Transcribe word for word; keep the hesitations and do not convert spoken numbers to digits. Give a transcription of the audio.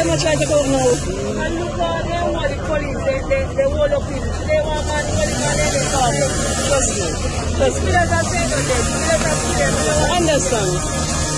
gonna try to go now. And look how they want the police, they, they, they hold up in. They want money, money, money, they come. Trust me. Trust me. Let us say no, they let us say no. Understand.